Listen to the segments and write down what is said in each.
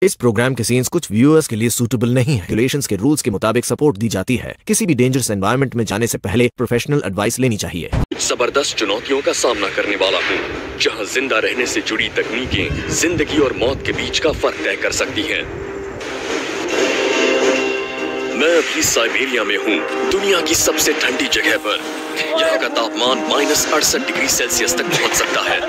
इस प्रोग्राम के सीन्स कुछ व्यूअर्स के लिए सूटेबल नहीं है। रेगुलेशंस के रूल्स के मुताबिक सपोर्ट दी जाती है। किसी भी डेंजरस एनवायरनमेंट में जाने से पहले प्रोफेशनल एडवाइस लेनी चाहिए। जबरदस्त चुनौतियों का सामना करने वाला हूँ, जहाँ जिंदा रहने से जुड़ी तकनीकें जिंदगी और मौत के बीच का फर्क तय कर सकती हैं। मैं अभी साइबेरिया में हूँ, दुनिया की सबसे ठंडी जगह पर। यहाँ का तापमान -68 डिग्री सेल्सियस तक पहुँच सकता है।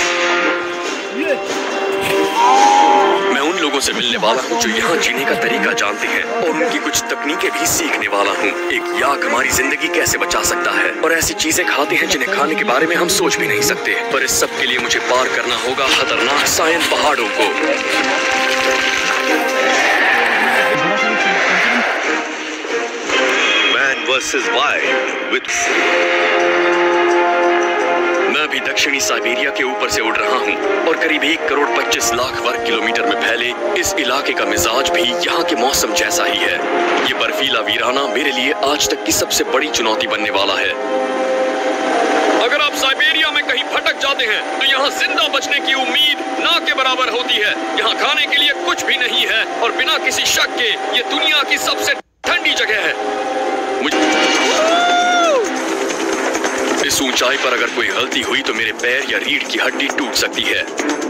मैं उन लोगों से मिलने वाला हूँ जो यहाँ जीने का तरीका जानते हैं और उनकी कुछ तकनीकें भी सीखने वाला हूँ। एक याक हमारी जिंदगी कैसे बचा सकता है और ऐसी चीजें खाते हैं जिन्हें खाने के बारे में हम सोच भी नहीं सकते। पर इस सब के लिए मुझे पार करना होगा खतरनाक सायन पहाड़ों को। मैन वर्सेस वाइल्ड विद मैं अभी दक्षिणी साइबेरिया के ऊपर से उड़ रहा हूँ और करीब 1 करोड़ 25 लाख वर्ग किलोमीटर में फैले इस इलाके का मिजाज भी यहाँ के मौसम जैसा ही है। ये बर्फीला वीराना मेरे लिए आज तक की सबसे बड़ी चुनौती बनने वाला है। अगर आप साइबेरिया में कहीं भटक जाते हैं तो यहाँ जिंदा बचने की उम्मीद ना के बराबर होती है। यहाँ खाने के लिए कुछ भी नहीं है और बिना किसी शक के ये दुनिया की सबसे ठंडी जगह है। इस ऊंचाई पर अगर कोई गलती हुई तो मेरे पैर या रीढ़ की हड्डी टूट सकती है।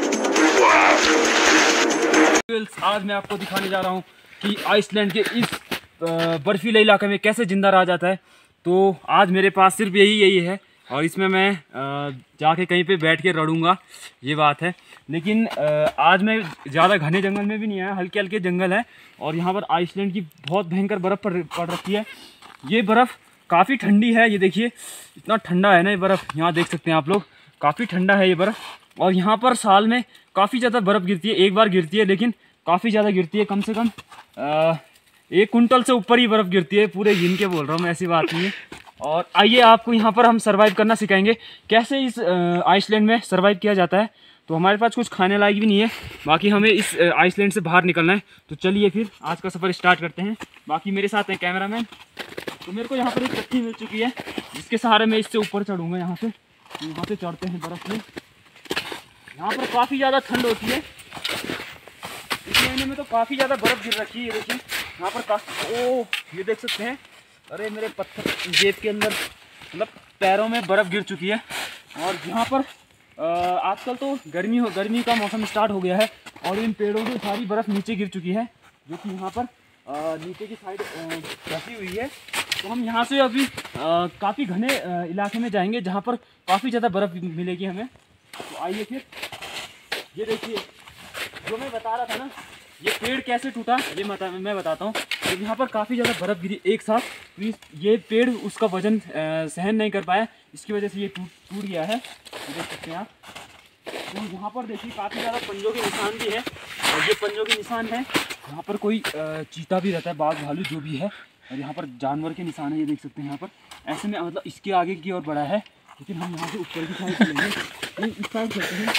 आज मैं आपको दिखाने जा रहा हूँ कि आइसलैंड के इस बर्फीले इलाके में कैसे जिंदा रहा जाता है। तो आज मेरे पास सिर्फ यही है और इसमें मैं जाके कहीं पे बैठ के रड़ूंगा, ये बात है। लेकिन आज मैं ज़्यादा घने जंगल में भी नहीं आया, हल्के हल्के जंगल है और यहाँ पर आइसलैंड की बहुत भयंकर बर्फ़ पड़ रखी है। ये बर्फ़ काफ़ी ठंडी है, ये देखिए इतना ठंडा है ना ये बर्फ़, यहाँ देख सकते हैं आप लोग, काफ़ी ठंडा है ये बर्फ़। और यहाँ पर साल में काफ़ी ज़्यादा बर्फ़ गिरती है, एक बार गिरती है लेकिन काफ़ी ज़्यादा गिरती है, कम से कम 1 कुंटल से ऊपर ही बर्फ़ गिरती है, पूरे गिन के बोल रहा हूँ मैं, ऐसी बात नहीं है। और आइए आपको यहाँ पर हम सर्वाइव करना सिखाएंगे, कैसे इस आइसलैंड में सर्वाइव किया जाता है। तो हमारे पास कुछ खाने लायक भी नहीं है, बाकी हमें इस आइसलैंड से बाहर निकलना है। तो चलिए फिर आज का सफ़र स्टार्ट करते हैं। बाकी मेरे साथ हैं कैमरामैन। तो मेरे को यहाँ पर एक कट्टी मिल चुकी है जिसके सहारे मैं इससे ऊपर चढ़ूँगा। यहाँ से चढ़ते हैं बर्फ़ में। यहाँ पर काफ़ी ज़्यादा ठंड होती है, इस महीने में तो काफ़ी ज़्यादा बर्फ़ गिर रखी है। देखिए यहाँ पर काफ़ी, ये देख सकते हैं, अरे मेरे पत्थर जेब के अंदर, मतलब पैरों में बर्फ़ गिर चुकी है। और यहाँ पर आजकल तो गर्मी का मौसम स्टार्ट हो गया है और इन पेड़ों की सारी बर्फ़ नीचे गिर चुकी है, जो कि यहाँ पर नीचे की साइड फंसी हुई है। तो हम यहाँ से अभी काफ़ी घने इलाके में जाएंगे जहाँ पर काफ़ी ज़्यादा बर्फ़ मिलेगी हमें। तो आइए फिर, ये देखिए जो मैं बता रहा था ना, ये पेड़ कैसे टूटा ये मैं बताता हूँ। तो यहाँ पर काफ़ी ज़्यादा बर्फ़ गिरी एक साथ, तो ये पेड़ उसका वज़न सहन नहीं कर पाया, इसकी वजह से ये टूट गया है, देख सकते हैं आप। तो यहाँ पर देखिए काफ़ी ज़्यादा पंजों के निशान भी है, और ये पंजों के निशान है। यहाँ पर कोई चीता भी रहता है, बाघ भालू जो भी है, और यहाँ पर जानवर के निशान है, ये देख सकते हैं यहाँ पर। ऐसे में मतलब इसके आगे की ओर बढ़ा है, लेकिन हम यहाँ से ऊपर की साइड चलेंगे, इस साइड चलते हैं।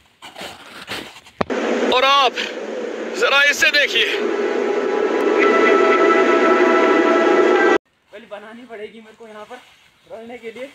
और आप जरा इसे देखिए, पहले बनानी पड़ेगी मेरे को यहाँ पर रहने के लिए।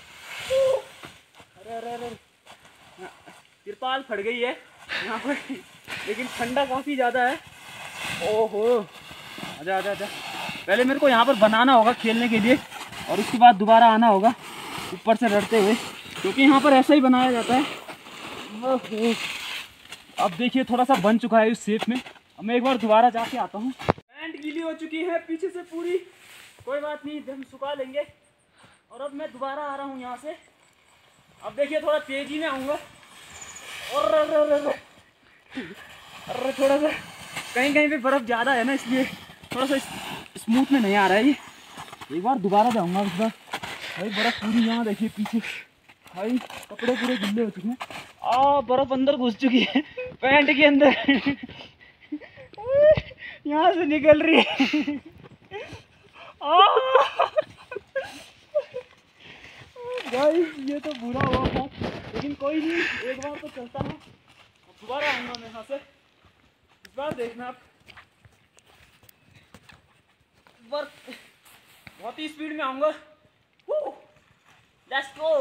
अरे तिरपाल फट गई है यहाँ पर, लेकिन ठंडा काफ़ी ज़्यादा है। ओहो, आजा। पहले मेरे को यहाँ पर बनाना होगा खेलने के लिए, और उसके बाद दोबारा आना होगा ऊपर से लड़ते हुए, क्योंकि यहाँ पर ऐसा ही बनाया जाता है। अब देखिए थोड़ा सा बन चुका है इस शेप में। अब मैं एक बार दोबारा जाके आता हूँ। पैंट गीली हो चुकी है पीछे से पूरी, कोई बात नहीं, हम सुखा लेंगे। और अब मैं दोबारा आ रहा हूँ यहाँ से। अब देखिए थोड़ा तेज़ी में आऊँगा, और अरे थोड़ा सा कहीं पे बर्फ़ ज़्यादा है ना, इसलिए थोड़ा सा स्मूथ में नहीं आ रहा है ये। एक बार दोबारा जाऊँगा इस बार। भाई बर्फ़ पूरी यहाँ देखिए पीछे, भाई कपड़े पूरे गिले हो चुके हैं। बर्फ़ अंदर घुस चुकी है पैंट के अंदर, यहाँ से निकल रही है। भाई ये तो बुरा हुआ था, लेकिन कोई नहीं, एक बार तो चलता हूँ। दोबारा आऊँगा मैं यहाँ से, इस बार देखना आप। बहुत ही स्पीड में आऊँगा। Let's go.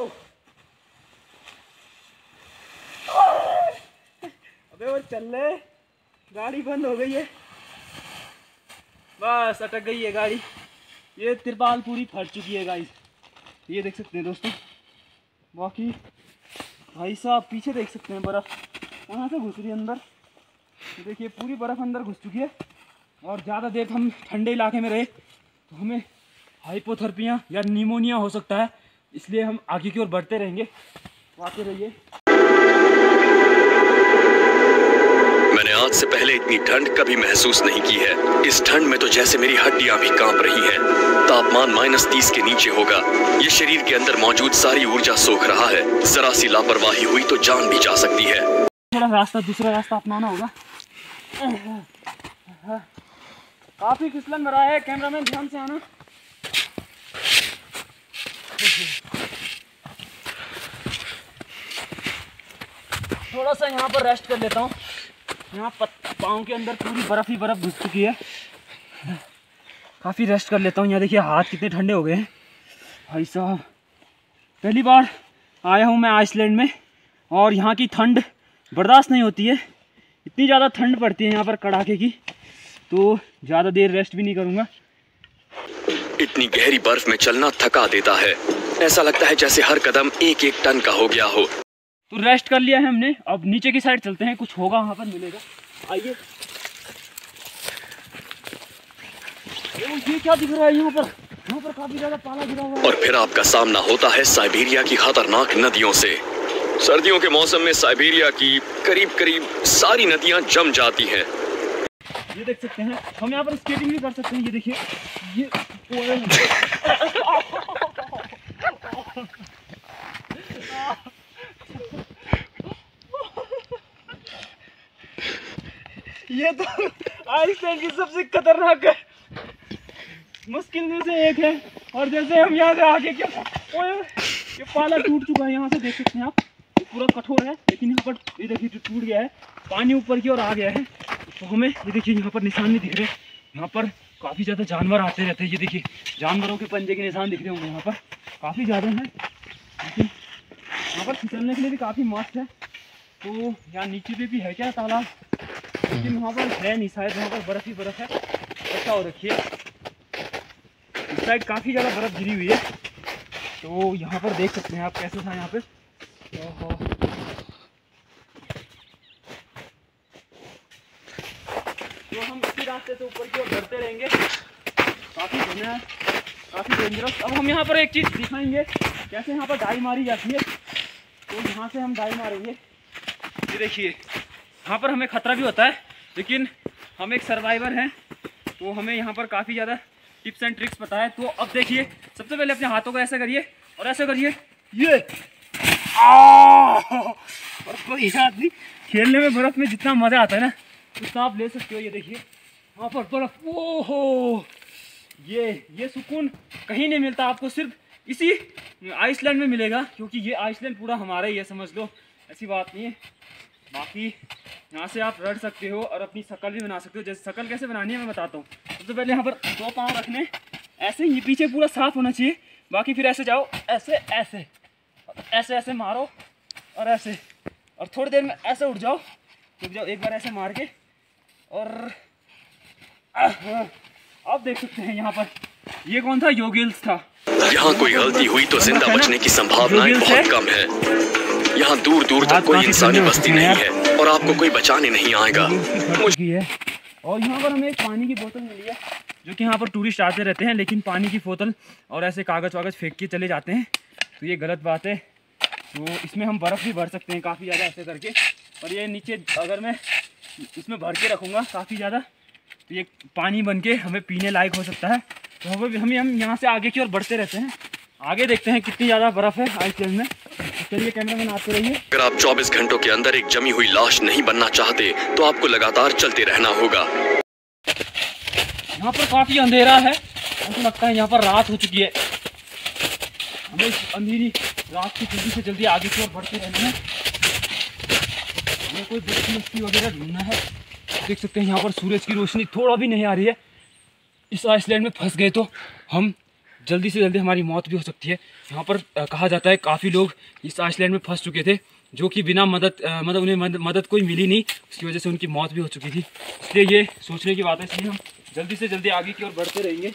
अबे वो चल रहे, गाड़ी बंद हो गई है, बस अटक गई है गाड़ी। ये तिरपाल पूरी फट चुकी है गाइस, ये देख सकते हैं दोस्तों। बाकी भाई साहब पीछे देख सकते हैं बर्फ़ कहाँ से घुस रही है अंदर, तो देखिए पूरी बर्फ़ अंदर घुस चुकी है। और ज़्यादा देर हम ठंडे इलाके में रहे तो हमें हाइपोथर्मिया या निमोनिया हो सकता है, इसलिए हम आगे की ओर बढ़ते रहेंगे। आते रहिए। मैंने आज से पहले इतनी ठंड कभी महसूस नहीं की है। इस ठंड में तो जैसे मेरी हड्डियां भी कांप रही हैं। तापमान -30 के नीचे होगा। ये शरीर के अंदर मौजूद सारी ऊर्जा सोख रहा है। जरा सी लापरवाही हुई तो जान भी जा सकती है। थोड़ा रास्ता, दूसरा रास्ता अपनाना होगा। काफी फिसलन भरा है, कैमरामैन ध्यान से आना। थोड़ा सा यहाँ पर रेस्ट कर लेता हूँ। यहाँ पाँव के अंदर पूरी बर्फ़ ही बर्फ़ घुस चुकी है। काफ़ी रेस्ट कर लेता हूँ। यहाँ देखिए हाथ कितने ठंडे हो गए हैं भाई साहब। पहली बार आया हूँ मैं आइसलैंड में और यहाँ की ठंड बर्दाश्त नहीं होती है। इतनी ज़्यादा ठंड पड़ती है यहाँ पर कड़ाके की, तो ज़्यादा देर रेस्ट भी नहीं करूँगा। इतनी गहरी बर्फ में चलना थका देता है। ऐसा लगता है जैसे हर कदम 1-1 टन का हो गया हो। तो रेस्ट कर लिया है हमने, अब नीचे की साइड चलते हैं, कुछ होगा वहाँ पर मिलेगा। आइए। ये क्या दिख रहा है यहाँ पर काफी ज्यादा पाला गिरा हुआ है। और फिर आपका सामना होता है साइबेरिया की खतरनाक नदियों से। सर्दियों के मौसम में साइबेरिया की करीब करीब सारी नदियां जम जाती हैं। ये देख सकते हैं, हम यहाँ पर स्केटिंग भी कर सकते हैं। ये देखिए, ये तो आइसलैंड की सबसे खतरनाक मुश्किल में से एक है। और जैसे हम यहाँ से आगे ये पाला टूट चुका है, यहाँ से देख सकते हैं आप, पूरा कठोर है, लेकिन यहाँ पर ये देखिए टूट गया है, पानी ऊपर की ओर आ गया है। तो हमें ये देखिए यहाँ पर निशान नहीं दिख रहे। यहाँ पर काफ़ी ज़्यादा जानवर आते रहते हैं। ये देखिए जानवरों के पंजे के निशान दिख रहे होंगे, यहाँ पर काफ़ी ज़्यादा है। लेकिन यहाँ पर फिसलने के लिए भी काफ़ी मस्त है। तो यहाँ नीचे पे भी है क्या तालाब, लेकिन वहाँ पर है नहीं शायद, वहाँ पर बर्फ़ ही बर्फ़ है। ऐसा हो रखी है, इस साइड काफ़ी ज़्यादा बर्फ़ गिरी हुई है। तो यहाँ पर देख सकते हैं आप कैसे था यहाँ पे। तो हम इसी रास्ते से ऊपर की ओर बढ़ते रहेंगे। काफ़ी घना, काफ़ी डेंजरस। अब हम यहाँ पर एक चीज़ दिखाएंगे कैसे यहाँ पर डाई मारी जाती है। तो यहाँ से हम डाई मारेंगे। ये देखिए यहाँ पर हमें खतरा भी होता है, लेकिन हम एक सर्वाइवर हैं, तो हमें यहाँ पर काफ़ी ज़्यादा टिप्स एंड ट्रिक्स पता है। तो अब देखिए, सबसे पहले अपने हाथों को ऐसे करिए और ऐसे करिए, ये और कोई आदमी खेलने में बर्फ़ में जितना मज़ा आता है ना, उतना आप ले सकते हो। ये देखिए वहाँ पर बर्फ़, ओहो, ये सुकून कहीं नहीं मिलता आपको, सिर्फ इसी आइसलैंड में मिलेगा, क्योंकि ये आइसलैंड पूरा हमारा ही है, समझ लो, ऐसी बात नहीं है। बाकी यहाँ से आप रड़ सकते हो और अपनी शक्ल भी बना सकते हो। जैसे शक्ल कैसे बनानी है मैं बताता हूँ। सबसे पहले यहाँ पर 2 पाँव रखने, ऐसे ये पीछे पूरा साफ होना चाहिए। बाकी फिर ऐसे जाओ, ऐसे ऐसे ऐसे ऐसे मारो और ऐसे, और थोड़ी देर में ऐसे उठ जाओ, रुक जाओ एक बार ऐसे मार के, और आप देख सकते हैं यहाँ पर ये कौन था, योगिल्स था। यहाँ कोई गलती हुई तो जिंदा बचने की संभावनाएं बहुत कम है। यहाँ दूर दूर तक कोई इंसानी बस्ती नहीं है और आपको कोई बचाने नहीं आएगा। और यहाँ पर हमें एक पानी की बोतल मिली है, जो कि यहाँ पर टूरिस्ट आते रहते हैं, लेकिन पानी की बोतल और ऐसे कागज़ वागज़ फेंक के चले जाते हैं, तो ये गलत बात है। तो इसमें हम बर्फ़ भी भर सकते हैं काफ़ी ज़्यादा ऐसे करके, और ये नीचे अगर मैं इसमें भर के रखूँगा काफ़ी ज़्यादा, तो ये पानी बन के हमें पीने लायक हो सकता है। तो हम यहाँ से आगे की ओर बढ़ते रहते हैं। आगे देखते हैं कितनी ज़्यादा बर्फ़ है आइसलैंड में। चलिए कैमरामैन आते रहिए। अगर आप 24 घंटों के अंदर एक जमी हुई लाश नहीं बनना चाहते तो आपको लगातार चलते रहना होगा। यहाँ पर काफ़ी अंधेरा है, हमको लगता है यहाँ पर रात हो चुकी है। हमें इस अंधेरी रात की जल्दी से जल्दी आगे की ओर बढ़ते रहना है। हमें कोई बस्ती वगैरह ढूंढना है। देख सकते हैं यहाँ पर सूरज की रोशनी थोड़ा भी नहीं आ रही है। इस आइसलैंड में फंस गए तो हम जल्दी से जल्दी हमारी मौत भी हो सकती है। यहाँ पर कहा जाता है काफ़ी लोग इस आइसलैंड में फंस चुके थे, जो कि बिना मदद मतलब उन्हें मदद कोई मिली नहीं, उसकी वजह से उनकी मौत भी हो चुकी थी। इसलिए ये सोचने की बात है, इसलिए हम जल्दी से जल्दी आगे की ओर बढ़ते रहेंगे।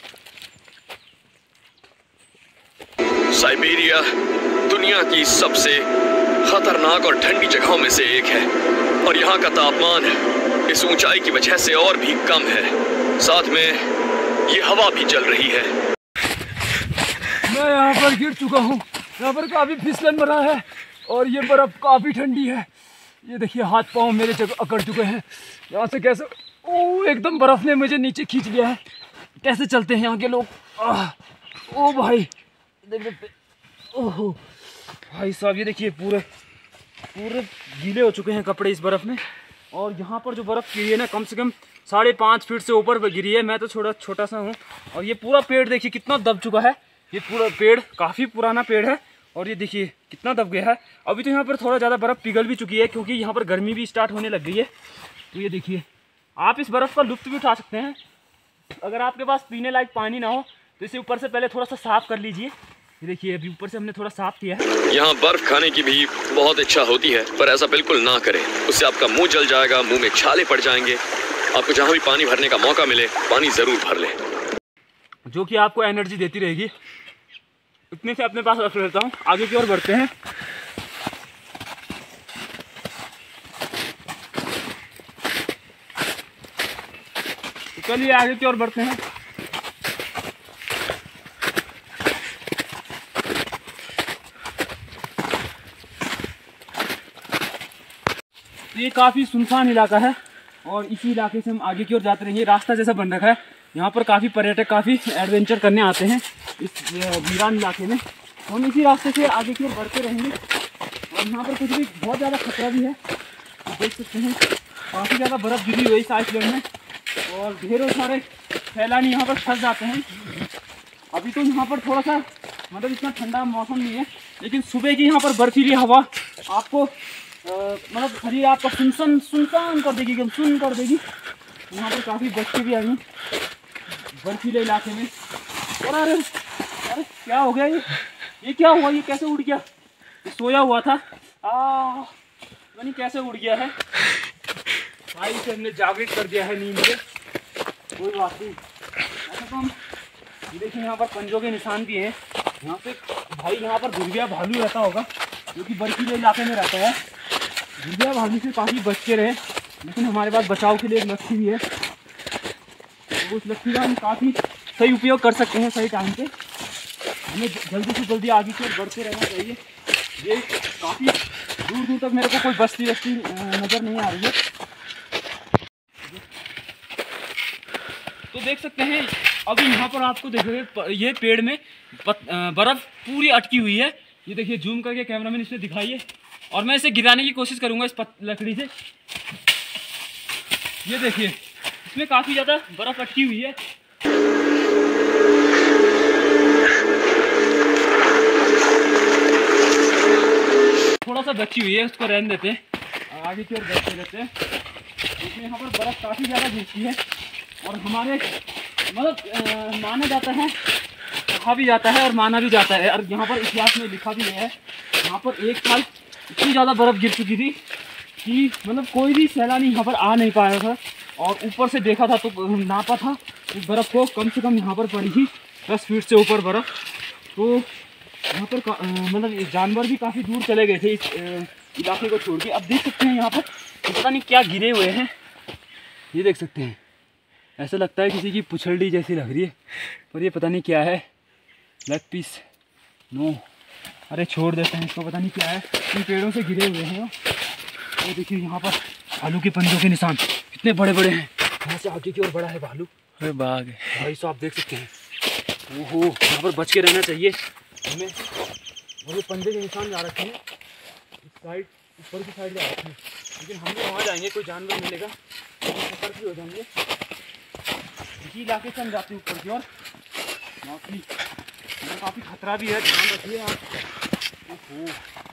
साइबेरिया दुनिया की सबसे खतरनाक और ठंडी जगहों में से एक है और यहाँ का तापमान इस ऊंचाई की वजह से और भी कम है। साथ में ये हवा भी चल रही है। मैं यहाँ पर गिर चुका हूँ, यहाँ पर काफी फिसलन भरा है और ये बर्फ काफी ठंडी है। ये देखिए हाथ पाँव मेरे जगह अकड़ चुके हैं। यहाँ से कैसे ओह एकदम बर्फ ने मुझे नीचे खींच लिया है। कैसे चलते हैं यहाँ के लोग। ओ भाई ओह भाई साहब, ये देखिए पूरे गीले हो चुके हैं कपड़े इस बर्फ़ में। और यहाँ पर जो बर्फ़ गिरी है ना, कम से कम 5.5 फीट से ऊपर गिरी है। मैं तो छोटा सा हूँ। और ये पूरा पेड़ देखिए कितना दब चुका है। ये पूरा पेड़ काफ़ी पुराना पेड़ है और ये देखिए कितना दब गया है। अभी तो यहाँ पर थोड़ा ज़्यादा बर्फ़ पिघल भी चुकी है क्योंकि यहाँ पर गर्मी भी स्टार्ट होने लग गई है। तो ये देखिए आप इस बर्फ़ का लुत्फ़ भी उठा सकते हैं। अगर आपके पास पीने लायक पानी ना हो तो इसे ऊपर से पहले थोड़ा सा साफ़ कर लीजिए। ये देखिए अभी ऊपर से हमने थोड़ा साफ किया है। यहाँ बर्फ खाने की भी बहुत इच्छा होती है, पर ऐसा बिल्कुल ना करें, उससे आपका मुंह जल जाएगा, मुंह में छाले पड़ जाएंगे। आपको जहाँ भी पानी भरने का मौका मिले पानी जरूर भर लें, जो कि आपको एनर्जी देती रहेगी। इतने से अपने पास रख लेता हूँ, आगे की ओर बढ़ते हैं। तो चलिए आगे की ओर बढ़ते हैं। ये काफ़ी सुनसान इलाका है और इसी इलाके से हम आगे की ओर जाते रहेंगे। रास्ता जैसा बन रखा है, यहाँ पर काफ़ी पर्यटक काफ़ी एडवेंचर करने आते हैं इस वीरान इलाके में। हम इसी रास्ते से आगे की ओर बढ़ते रहेंगे और यहाँ पर कुछ भी बहुत ज़्यादा खतरा भी है। देख सकते हैं काफ़ी ज़्यादा बर्फ़ गिरी हुई है इस आइसलैंड में और ढेरों सारे सैलानी यहाँ पर फंस जाते हैं। अभी तो यहाँ पर थोड़ा सा मतलब इतना ठंडा मौसम नहीं है, लेकिन सुबह की यहाँ पर बर्फीली हवा आपको मतलब शरीर आपका सुनसान कर देगी, एकदम सुन कर देगी। यहाँ पर काफ़ी बच्चे भी आए हैं बर्फीले इलाके में। और अरे अरे क्या हो गया, ये क्या हुआ, ये कैसे उड़ गया? ये सोया हुआ था, पता नहीं कैसे उड़ गया है भाई। इसे हमने जागृत कर दिया है नींद से, कोई बात नहीं। ऐसा तो हम देखिए यहाँ पर पंजों के निशान भी हैं। यहाँ पे भाई यहाँ पर दुर्गिया भालू रहता होगा जो कि बर्फीले इलाके में रहता है। दुर्गिया भालू से काफ़ी बच के रहे, लेकिन हमारे पास बचाव के लिए एक लस्सी भी है, तो उस लस्सी का हम काफ़ी सही उपयोग कर सकते हैं सही टाइम पे। हमें जल्दी से जल्दी आगे की ओर बढ़ते रहना चाहिए। ये काफ़ी दूर दूर तक मेरे को कोई बस्ती नज़र नहीं आ रही है। तो देख सकते हैं अभी यहाँ पर आपको देखिए ये पेड़ में बर्फ़ पूरी अटकी हुई है। ये देखिए जूम करके कैमरामैन इसे दिखाइए और मैं इसे गिराने की कोशिश करूँगा इस लकड़ी से। ये देखिए इसमें काफ़ी ज़्यादा बर्फ़ अटकी हुई है। थोड़ा सा बची हुई है, उसको रहने देते हैं, आगे की ओर बढ़ते रहते हैं। इसमें यहाँ पर बर्फ़ काफ़ी ज़्यादा गिरती है और हमारे मतलब माना जाता है, कहा भी जाता है और माना भी जाता है, और यहाँ पर इतिहास में लिखा भी है यहाँ पर एक साल इतनी ज़्यादा बर्फ़ गिर चुकी थी कि मतलब कोई भी सैलानी यहाँ पर आ नहीं पाया था। और ऊपर से देखा था तो नापा था इस बर्फ़ को, कम से कम यहाँ पर पड़ी थी 10 फीट से ऊपर बर्फ़। तो यहाँ पर मतलब जानवर भी काफ़ी दूर चले गए थे इस इलाके को छोड़ के। अब देख सकते हैं यहाँ पर पता नहीं क्या गिरे हुए हैं, ये देख सकते हैं, ऐसा लगता है किसी की पुछड़ी जैसी लग रही है, पर ये पता नहीं क्या है। लेग पीस नो, अरे छोड़ देते हैं इसको, पता नहीं क्या है, इन पेड़ों से गिरे हुए हैं। और देखिए यहाँ पर भालू के पंजों के निशान कितने बड़े बड़े हैं। यहाँ से आगे की ओर बड़ा है भालू, अरे बाघ है भाई साहब, देख सकते हैं। ओहो यहाँ पर बच के रहना चाहिए हमें। और ये पंजे के निशान जा रखे हैं इस साइड, ऊपर की साइड जा रखे हैं, लेकिन हम भी वहाँ जाएंगे, कोई जानवर मिलेगा तो सतर्क भी हो जाएंगे। इसी इलाके से हम जाते हैं ऊपर की ओर, काफ़ी खतरा भी है, ध्यान रखिए आप। ओहो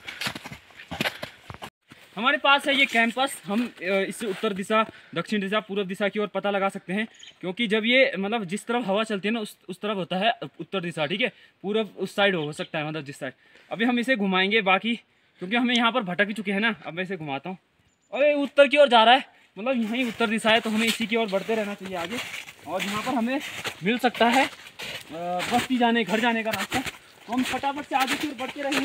हमारे पास है ये कैंपस, हम इससे उत्तर दिशा, दक्षिण दिशा, पूर्व दिशा की ओर पता लगा सकते हैं, क्योंकि जब ये मतलब जिस तरफ हवा चलती है ना उस तरफ होता है उत्तर दिशा, ठीक है। पूर्व उस साइड हो सकता है, मतलब जिस साइड। अभी हम इसे घुमाएंगे, बाकी क्योंकि हमें यहाँ पर भटक चुके हैं ना। अब मैं इसे घुमाता हूँ। अरे उत्तर की ओर जा रहा है, मतलब यहीं उत्तर दिशा है, तो हमें इसी की ओर बढ़ते रहना चाहिए आगे। और यहाँ पर हमें मिल सकता है बस्ती जाने, घर जाने का रास्ता। तो हम फटाफट से आगे की ओर बढ़ते रहेंगे।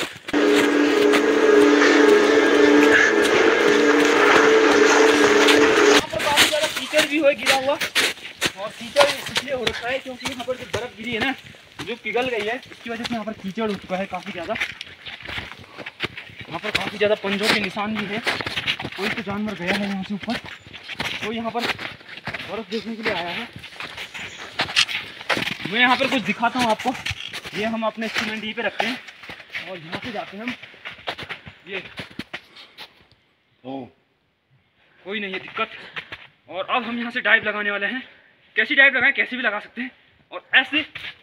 यहाँ पर काफ़ी ज़्यादा कीचड़ भी हो गिरा हुआ, और कीचड़ इसलिए हो रखा है क्योंकि यहाँ पर जो बर्फ़ गिरी है ना, जो पिघल गई है, इसकी वजह से यहाँ पर कीचड़ हो चुका है काफ़ी ज़्यादा। यहाँ पर काफ़ी ज़्यादा पंजों के निशान भी हैं। कोई तो जानवर गया है यहाँ से ऊपर, तो यहाँ पर बर्फ़ देखने के लिए आया है। मैं यहाँ पर कुछ दिखाता हूँ आपको। ये हम अपने इंस्ट्रूमेंट यहीं पे रखते हैं और यहाँ से जाते हैं हम। ये कोई नहीं है दिक्कत। और अब हम यहाँ से डाइव लगाने वाले हैं। कैसी डाइव लगाएं, कैसे भी लगा सकते हैं। और ऐसे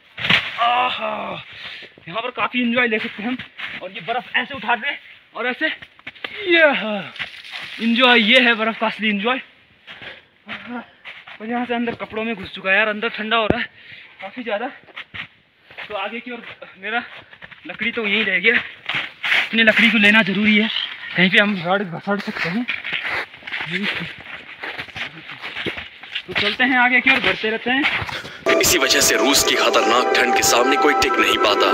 यहाँ पर काफ़ी इंजॉय ले सकते हैं हम। और ये बर्फ़ ऐसे उठा दें और ऐसे ये इंजॉय, ये है बर्फ़ का असली इंजॉय। और यहाँ से अंदर कपड़ों में घुस चुका है यार, अंदर ठंडा हो रहा है काफ़ी ज़्यादा। तो आगे की ओर मेरा लकड़ी तो यहीं रह गया। अपनी लकड़ी को लेना ज़रूरी है, कहीं पे हम रॉड घसड़ सकते हैं। तो चलते हैं आगे की ओर, बढ़ते रहते हैं। इसी वजह से रूस की खतरनाक ठंड के सामने कोई टिक नहीं पाता।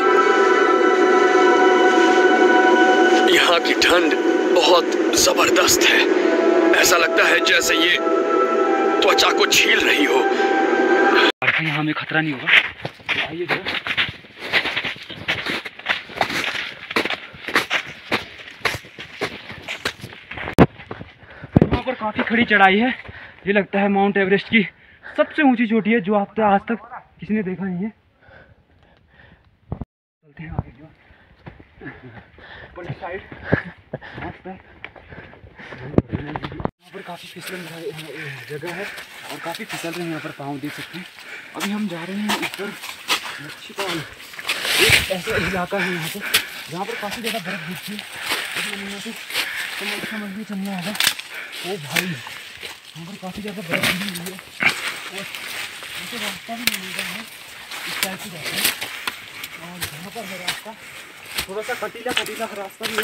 यहाँ की ठंड बहुत जबरदस्त है। ऐसा लगता है जैसे ये त्वचा को छील रही हो। यहाँ हमें खतरा नहीं होगा, तो आइए जरा। यहाँ पर काफ़ी खड़ी चढ़ाई है। ये लगता है माउंट एवरेस्ट की सबसे ऊंची चोटी है, जो आप तो आज तक किसी ने देखा नहीं है। चलते हैं आगे की ओर। साइड यहाँ पर काफ़ी फिसलन जगह है और काफ़ी फिसल रहे हैं यहाँ पर, पाँव देख सकते हैं। अभी हम जा रहे हैं ऊपर मच्छीपाल, एक ऐसा इलाका है यहाँ पर जहाँ पर काफ़ी ज़्यादा बर्फ़ गिरती है। अभी हम यहाँ से समझ भी चलना होगा। ओ भाई, यहाँ पर काफ़ी ज़्यादा बर्फ़ गिरी हुई है और मुझे रास्ता भी नहीं मिलता है। इस टाइप से जाते हैं और यहाँ पर है रास्ता, थोड़ा सा कटीला रास्ता भी है।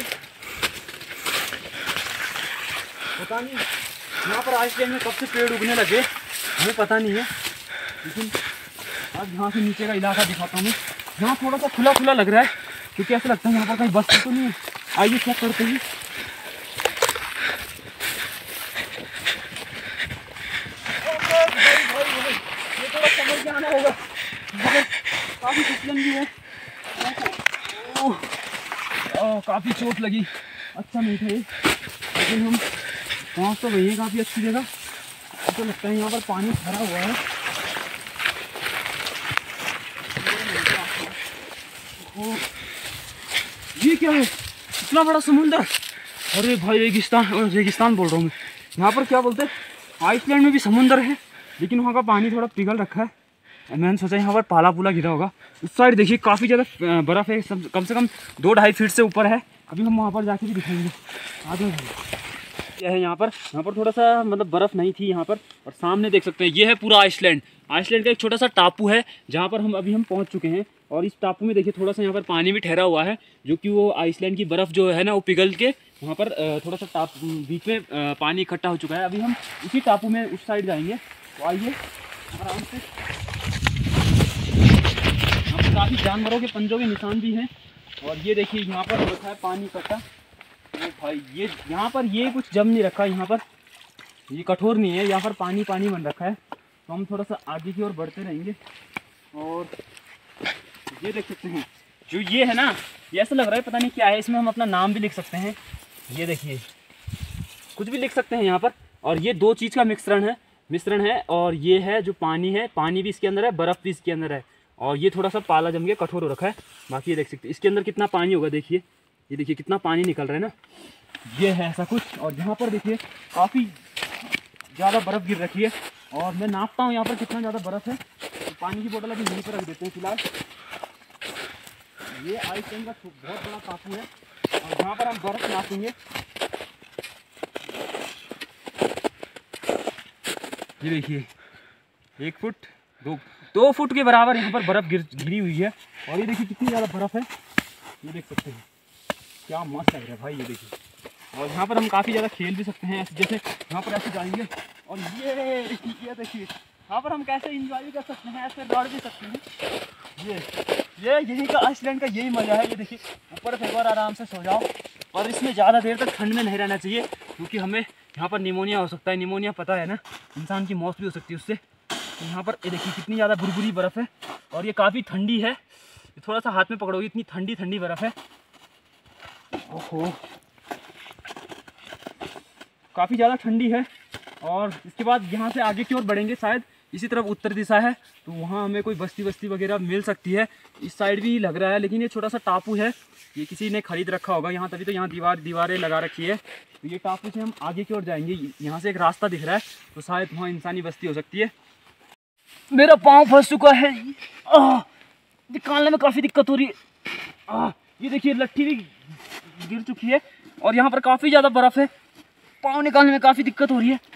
पता नहीं यहाँ पर आइसलैंड में कब से पेड़ उगने लगे, हमें पता नहीं है। लेकिन आज यहाँ से नीचे का इलाका दिखाता हूँ। यहाँ थोड़ा सा खुला लग रहा है, क्योंकि ऐसा लगता है यहाँ पर कहीं बस तो नहीं है। आइए चेक करते हैं। ये थोड़ा समझ के आना होगा, काफ़ी फिसलन भी है। काफ़ी चोट लगी, अच्छा नहीं था ये, लेकिन हम पहुँच तो गई है काफ़ी अच्छी जगह। तो लगता है यहाँ पर पानी भरा हुआ है। ये क्या है, इतना बड़ा समुंदर। अरे भाई रेगिस्तान बोल रहा हूँ मैं। यहाँ पर क्या बोलते हैं, आइसलैंड में भी समुंदर है, लेकिन वहाँ का पानी थोड़ा पिघल रखा है। मैंने सोचा यहाँ पर पाला पूला गिरा होगा। उस साइड देखिए काफ़ी ज़्यादा बर्फ़ है, कम से कम 2-2.5 फीट से ऊपर है। अभी हम वहाँ पर जाके भी दिखाएंगे आगे। क्या है यहाँ पर थोड़ा सा मतलब बर्फ़ नहीं थी यहाँ पर। और सामने देख सकते हैं ये है पूरा आइसलैंड का एक छोटा सा टापू है, जहाँ पर हम पहुँच चुके हैं। और इस टापू में देखिए थोड़ा सा यहाँ पर पानी भी ठहरा हुआ है, जो कि वो आइसलैंड की बर्फ़ जो है ना, वो पिघल के वहाँ पर थोड़ा सा बीच में पानी इकट्ठा हो चुका है। अभी हम इसी टापू में उस साइड जाएंगे। तो आइए आराम से। यहाँ पर काफ़ी जानवरों के पंजों के निशान भी हैं। और ये देखिए यहाँ पर रखा है पानी इकट्ठा। तो भाई ये यहाँ पर ये कुछ जम नहीं रखा, यहाँ पर ये कठोर नहीं है, यहाँ पर पानी बन रखा है। तो हम थोड़ा सा आगे की ओर बढ़ते रहेंगे। और ये देख सकते हैं जो ये है ना, ये ऐसा लग रहा है पता नहीं क्या है। इसमें हम अपना नाम भी लिख सकते हैं, ये देखिए कुछ भी लिख सकते हैं यहाँ पर। और ये दो चीज़ का मिश्रण है। और ये है जो पानी है, पानी भी इसके अंदर है, बर्फ़ भी इसके अंदर है। और ये थोड़ा सा पाला जम के कठोर हो रखा है। बाकी ये देख सकते हैं इसके अंदर कितना पानी होगा। देखिए ये देखिए कितना पानी निकल रहा है ना, ये है ऐसा कुछ। और यहाँ पर देखिए काफ़ी ज़्यादा बर्फ़ गिर रखी है। और मैं नापता हूँ यहाँ पर कितना ज़्यादा बर्फ़ है। तो पानी की बोतल अभी यहीं पर रख देते हैं फिलहाल। ये आइसलैंड का बहुत बड़ा टापू है और यहाँ पर हम बर्फ़ नापेंगे। ये देखिए 1 फुट 2 फुट के बराबर यहाँ पर बर्फ़ गिरी हुई है। और ये देखिए कितनी ज़्यादा बर्फ़ है, ये देख सकते हैं। क्या मस्त लग रहा है भाई ये देखिए। और यहाँ पर हम काफ़ी ज़्यादा खेल भी सकते हैं, ऐसे जैसे यहाँ पर ऐसे जाएंगे और ये देखिए यहाँ पर हम कैसे इंजॉय भी कर सकते हैं, ऐसे दौड़ भी सकते हैं। ये यही का आइसलैंड का यही मज़ा है। ये देखिए ऊपर से एक बार आराम से सो जाओ, और इसमें ज़्यादा देर तक ठंड में नहीं रहना चाहिए क्योंकि हमें यहाँ पर निमोनिया हो सकता है। निमोनिया पता है ना, इंसान की मौत भी हो सकती है उससे। तो यहाँ पर ये देखिए कितनी ज़्यादा बुरबुरी बर्फ़ है और ये काफ़ी ठंडी है। थोड़ा सा हाथ में पकड़ोगे इतनी ठंडी ठंडी बर्फ़ है। ओहो काफ़ी ज़्यादा ठंडी है। और इसके बाद यहाँ से आगे की ओर बढ़ेंगे, शायद इसी तरफ उत्तर दिशा है तो वहाँ हमें कोई बस्ती वगैरह मिल सकती है। इस साइड भी लग रहा है, लेकिन ये छोटा सा टापू है, ये किसी ने खरीद रखा होगा यहाँ, तभी तो यहाँ दीवारें लगा रखी है। तो ये टापू से हम आगे की ओर जाएंगे। यहाँ से एक रास्ता दिख रहा है तो शायद वहाँ इंसानी बस्ती हो सकती है। मेरा पाँव फंस चुका है, निकालने में काफ़ी दिक्कत हो रही है। ये देखिए लट्ठी भी गिर चुकी है और यहाँ पर काफ़ी ज़्यादा बर्फ़ है, पाँव निकालने में काफ़ी दिक्कत हो रही है।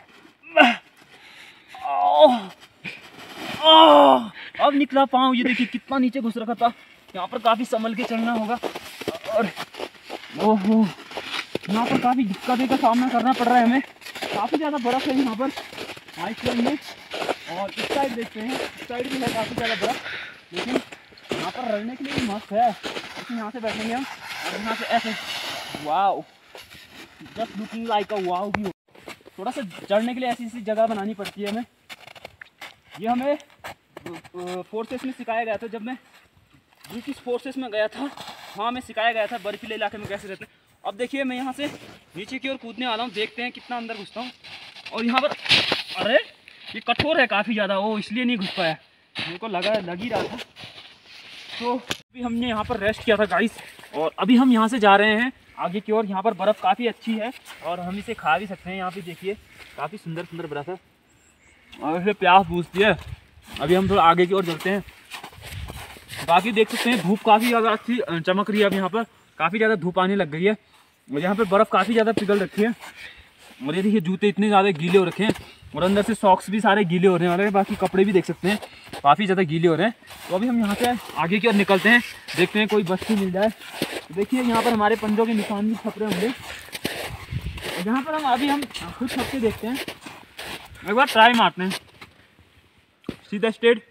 अब निकला पाँव। ये देखिए कितना नीचे घुस रखा था, यहाँ पर काफ़ी संभल के चलना होगा। और ओहो यहाँ पर काफ़ी दिक्कतों का सामना करना पड़ रहा है हमें, काफ़ी ज़्यादा बर्फ़ है यहाँ पर आइसलैंड में। और इस साइड देखते हैं, इस साइड भी है काफ़ी ज़्यादा बर्फ़, लेकिन यहाँ पर रहने के लिए भी मस्त है। लेकिन यहाँ से बैठेंगे हम और यहाँ से ऐसे wow, just looking like a wow view. थोड़ा सा चढ़ने के लिए ऐसी जगह बनानी पड़ती है हमें। ये हमें फोर्सेस में सिखाया गया था, जब मैं ब्रिटिश फोर्सेस में गया था वहाँ हमें सिखाया गया था बर्फीले इलाके में कैसे रहते हैं। अब देखिए मैं यहाँ से नीचे की ओर कूदने वाला हूँ, देखते हैं कितना अंदर घुसता हूँ। और यहाँ पर अरे ये कठोर है काफ़ी ज़्यादा, वो इसलिए नहीं घुस पाया, मेरे को लग ही रहा था। तो अभी हमने यहाँ पर रेस्ट किया था गाइस, और अभी हम यहाँ से जा रहे हैं आगे की ओर। यहाँ पर बर्फ़ काफ़ी अच्छी है और हम इसे खा भी सकते हैं। यहाँ पे देखिए काफ़ी सुंदर सुंदर बर्फ़ है और इसे प्यास बुझती है। अभी हम थोड़ा आगे की ओर चलते हैं। बाकी देख सकते हैं धूप काफ़ी ज़्यादा अच्छी चमक रही है। अब यहाँ पर काफ़ी ज़्यादा धूप आने लग गई है और यहाँ पर बर्फ़ काफ़ी ज़्यादा पिघल रखी है। और ये देखिए जूते इतने ज़्यादा गीले हो रखे हैं और अंदर से सॉक्स भी सारे गीले होने वाले हैं। बाकी कपड़े भी देख सकते हैं काफ़ी ज़्यादा गीले हो रहे हैं। तो अभी हम यहाँ से आगे की ओर निकलते हैं, देखते हैं कोई बस्ती मिल जाए। देखिए यहाँ पर हमारे पंजों के निशान भी छप रहे होंगे। यहाँ पर हम खुद छप के देखते हैं, एक बार ट्राई मारते हैं। सीधा स्ट्रेट,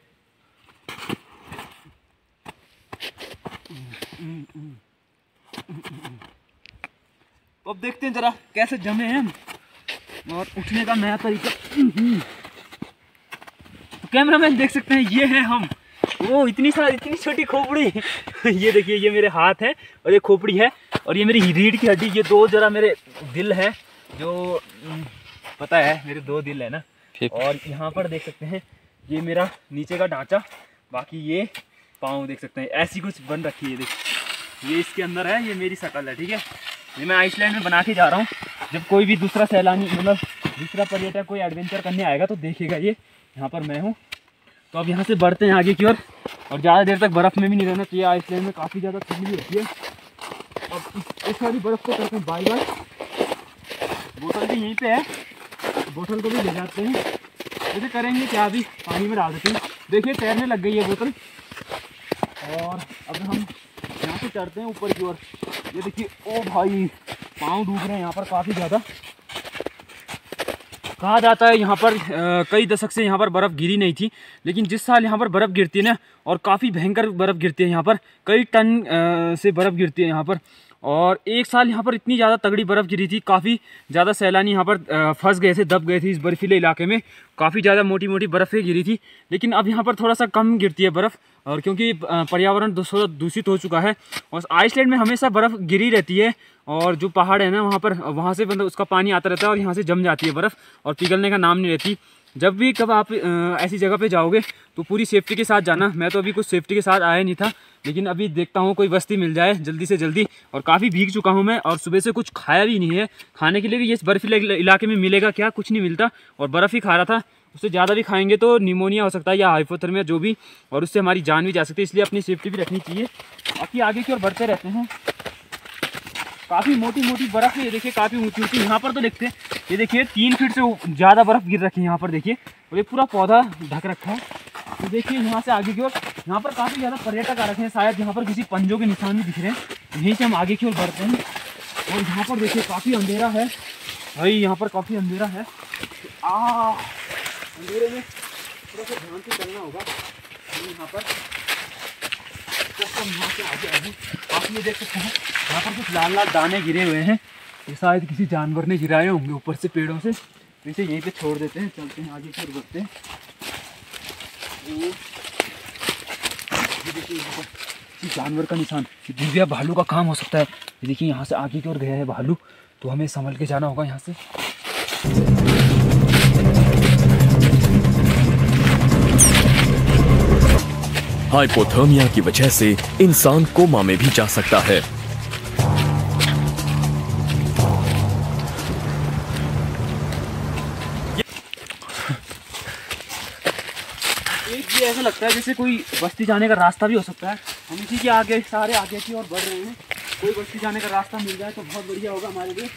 अब देखते हैं जरा कैसे जमे हैं हम और उठने का नया तरीका। तो कैमरामैन देख सकते हैं ये है हम। वो इतनी छोटी खोपड़ी ये देखिए, ये मेरे हाथ है और ये खोपड़ी है और ये मेरी रीढ़ की हड्डी। ये दो जरा मेरे दिल है, जो पता है मेरे दो दिल है ना। और यहाँ पर देख सकते हैं ये मेरा नीचे का ढांचा, बाकी ये पाँव देख सकते हैं, ऐसी कुछ बन रखी है। देखिए ये इसके अंदर है, ये मेरी शक्ल है, ठीक है। ये मैं आइसलैंड में बना के जा रहा हूँ, जब कोई भी दूसरा सैलानी मतलब दूसरा पर्यटक कोई एडवेंचर करने आएगा तो देखेगा ये यहाँ पर मैं हूँ। तो अब यहाँ से बढ़ते हैं आगे की ओर और ज़्यादा देर तक बर्फ़ में भी नहीं रहना चाहिए। आइसलैंड में काफ़ी ज़्यादा ठंडी होती है। अब इस वाली बर्फ़ को करते हैं बाय बाय। बोतल भी यहीं पे है, बोतल को भी ले जाते हैं। ऐसे करेंगे क्या, अभी पानी में डाल देते हैं। देखिए तैरने लग गई है बोतल। और अब हम यहाँ से चढ़ते हैं ऊपर की ओर। ये देखिए ओ भाई पाँव डूब रहे हैं यहाँ पर काफ़ी ज़्यादा। कहा जाता है यहाँ पर कई दशक से यहाँ पर बर्फ़ गिरी नहीं थी, लेकिन जिस साल यहाँ पर बर्फ़ गिरती है ना, और काफ़ी भयंकर बर्फ़ गिरती है यहाँ पर, कई टन से बर्फ़ गिरती है यहाँ पर। और एक साल यहाँ पर इतनी ज़्यादा तगड़ी बर्फ़ गिरी थी, काफ़ी ज़्यादा सैलानी यहाँ पर फंस गए थे, दब गए थे इस बर्फीले इलाके में। काफ़ी ज़्यादा मोटी मोटी बर्फ़ें गिरी थी, लेकिन अब यहाँ पर थोड़ा सा कम गिरती है बर्फ़, और क्योंकि पर्यावरण दूषित हो चुका है। और आइसलैंड में हमेशा बर्फ़ गिरी रहती है, और जो पहाड़ है ना वहाँ से मतलब उसका पानी आता रहता है और यहाँ से जम जाती है बर्फ़ और पिघलने का नाम नहीं रहती। जब भी कब आप ऐसी जगह पे जाओगे तो पूरी सेफ्टी के साथ जाना। मैं तो अभी कुछ सेफ्टी के साथ आया नहीं था, लेकिन अभी देखता हूँ कोई बस्ती मिल जाए जल्दी से जल्दी। और काफ़ी भीग चुका हूँ मैं, और सुबह से कुछ खाया भी नहीं है। खाने के लिए भी इस बर्फीले इलाके में मिलेगा क्या, कुछ नहीं मिलता, और बर्फ़ ही खा रहा था। उससे ज़्यादा भी खाएंगे तो निमोनिया हो सकता है या हाइपोथर्मिया जो भी, और उससे हमारी जान भी जा सकती है, इसलिए अपनी सेफ्टी भी रखनी चाहिए। बाकी आगे की ओर बढ़ते रहते हैं। काफ़ी मोटी मोटी बर्फ़ है, ये देखिए काफ़ी ऊंची ऊंची। यहाँ पर तो देखते हैं, ये देखिए 3 फीट से ज़्यादा बर्फ़ गिर रखी है यहाँ पर, देखिए। और ये पूरा पौधा ढक रखा है, तो देखिए यहाँ से आगे की ओर, यहाँ पर काफ़ी ज़्यादा पर्यटक आ रखे हैं, शायद यहाँ पर किसी पंजों के निशान भी दिख रहे हैं। यहीं से हम आगे की ओर बढ़ते हैं और यहाँ पर देखिए काफ़ी अंधेरा है भाई, यहाँ पर काफ़ी अंधेरा है। अंधेरे में थोड़ा सा ध्यान से चलना होगा। यहाँ पर यहाँ से आगे आप ये देख सकते हैं, यहाँ पर कुछ लाल लाल दाने गिरे हुए हैं, ये शायद किसी जानवर ने गिराए होंगे ऊपर से पेड़ों से। इसे यहीं पे छोड़ देते हैं, चलते हैं आगे की ओर बढ़ते हैं। ये देखिए यहाँ पर जानवर का निशान, दिव्या भालू का काम हो सकता है। ये देखिए यहाँ से आगे की ओर गया है भालू, तो हमें संभल के जाना होगा यहाँ से। हाइपोथर्मिया की वजह से इंसान कोमा में भी जा सकता है। ये ऐसा लगता है जैसे कोई बस्ती जाने का रास्ता भी हो सकता है। हम इसी के आगे सारे आगे की ओर बढ़ रहे हैं। कोई बस्ती जाने का रास्ता मिल जाए तो बहुत बढ़िया होगा हमारे लिए।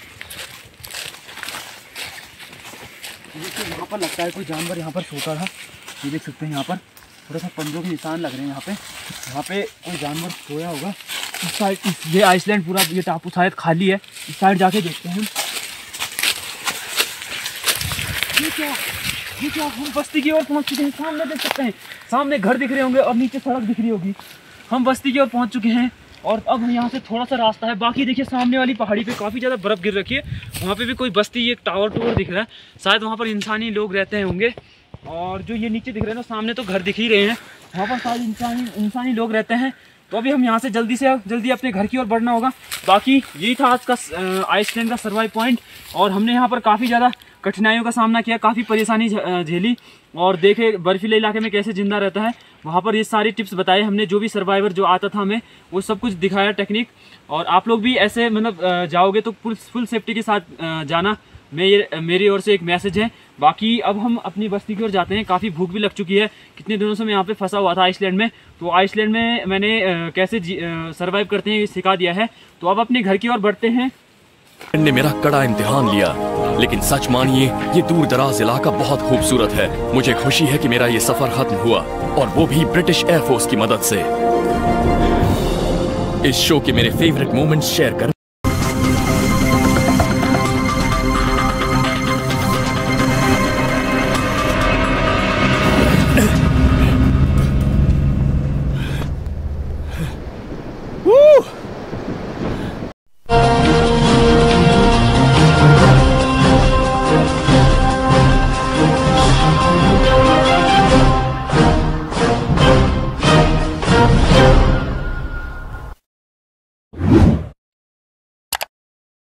यहाँ पर लगता है कोई जानवर यहाँ पर सोता था, ये देख सकते हैं। यहाँ पर थोड़ा सा पंजों के निशान लग रहे हैं। यहाँ पे कोई जानवर सोया होगा। इस साइड ये आइसलैंड पूरा ये टापू शायद खाली है। इस साइड जाके देखते हैं हम। ये क्या हम बस्ती की ओर पहुंच चुके हैं। सामने देख सकते हैं, सामने घर दिख रहे होंगे और नीचे सड़क दिख रही होगी। हम बस्ती की ओर पहुंच चुके हैं और अब यहाँ से थोड़ा सा रास्ता है। बाकी देखिए सामने वाली पहाड़ी पे काफ़ी ज़्यादा बर्फ़ गिर रखी है। वहाँ पे भी कोई बस्ती, एक टावर दिख रहा है, शायद वहाँ पर इंसानी लोग रहते हैं होंगे। और जो ये नीचे दिख रहे हैं ना, सामने तो घर दिख ही रहे हैं, वहाँ पर शायद इंसानी लोग रहते हैं। तो अभी हम यहाँ से जल्दी अपने घर की ओर बढ़ना होगा। बाकी यही था आज का आइसलैंड का सर्वाइव पॉइंट। और हमने यहाँ पर काफ़ी ज़्यादा कठिनाइयों का सामना किया, काफ़ी परेशानी झेली और देखे बर्फीले इलाके में कैसे ज़िंदा रहता है। वहाँ पर ये सारी टिप्स बताए हमने, जो भी सर्वाइवर जो आता था हमें वो सब कुछ दिखाया टेक्निक। और आप लोग भी ऐसे मतलब जाओगे तो फुल सेफ्टी के साथ जाना, मेरी ओर से एक मैसेज है। बाकी अब हम अपनी बस्ती की ओर जाते हैं। काफ़ी भूख भी लग चुकी है, कितने दिनों से मैं यहाँ पे फंसा हुआ था आइसलैंड में। तो आइसलैंड में मैंने कैसे सर्वाइव करते हैं ये सिखा दिया है। तो अब अपने घर की ओर बढ़ते हैं। ने मेरा कड़ा इम्तिहान लिया, लेकिन सच मानिए ये दूर दराज इलाका बहुत खूबसूरत है। मुझे खुशी है कि मेरा ये सफर खत्म हुआ, और वो भी ब्रिटिश एयरफोर्स की मदद से। इस शो के मेरे फेवरेट मोमेंट्स शेयर करने